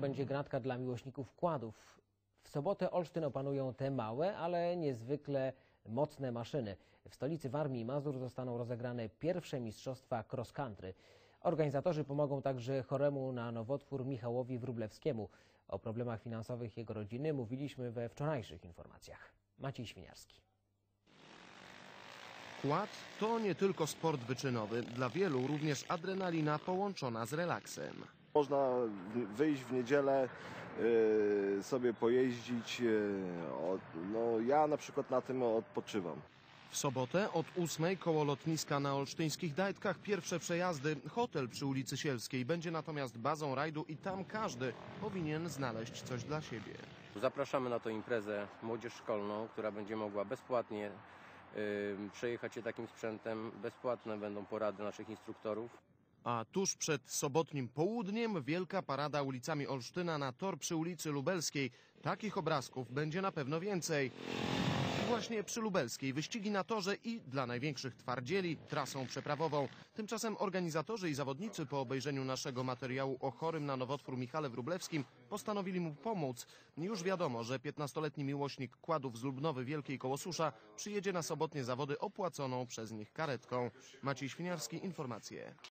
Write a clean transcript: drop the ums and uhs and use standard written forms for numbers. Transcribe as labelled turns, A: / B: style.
A: będzie gratka dla miłośników kładów. W sobotę Olsztyn opanują te małe, ale niezwykle mocne maszyny. W stolicy Warmii i Mazur zostaną rozegrane pierwsze mistrzostwa cross country. Organizatorzy pomogą także choremu na nowotwór Michałowi Wróblewskiemu. O problemach finansowych jego rodziny mówiliśmy we wczorajszych informacjach. Maciej Świniarski.
B: Quad to nie tylko sport wyczynowy, dla wielu również adrenalina połączona z relaksem.
C: Można wyjść w niedzielę, sobie pojeździć. No, ja na przykład na tym odpoczywam.
B: W sobotę od 8 koło lotniska na olsztyńskich Dajtkach pierwsze przejazdy. Hotel przy ulicy Sielskiej będzie natomiast bazą rajdu i tam każdy powinien znaleźć coś dla siebie.
D: Zapraszamy na tę imprezę młodzież szkolną, która będzie mogła bezpłatnie przejechać się takim sprzętem. Bezpłatne będą porady naszych instruktorów.
B: A tuż przed sobotnim południem wielka parada ulicami Olsztyna na tor przy ulicy Lubelskiej. Takich obrazków będzie na pewno więcej. I właśnie przy Lubelskiej wyścigi na torze i dla największych twardzieli trasą przeprawową. Tymczasem organizatorzy i zawodnicy po obejrzeniu naszego materiału o chorym na nowotwór Michale Wróblewskim postanowili mu pomóc. Już wiadomo, że 15-letni miłośnik kładów z Lubnowy Wielkiej koło Susza przyjedzie na sobotnie zawody opłaconą przez nich karetką. Maciej Świniarski, informacje.